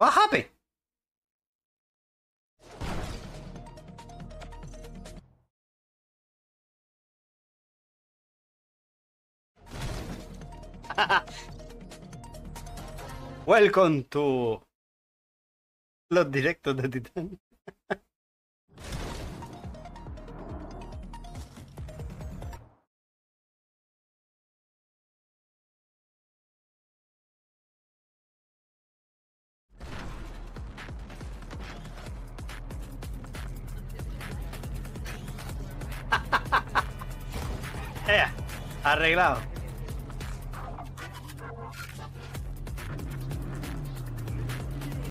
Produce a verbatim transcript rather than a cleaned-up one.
What happened? Welcome to los directos de Titán. Eh, arreglado.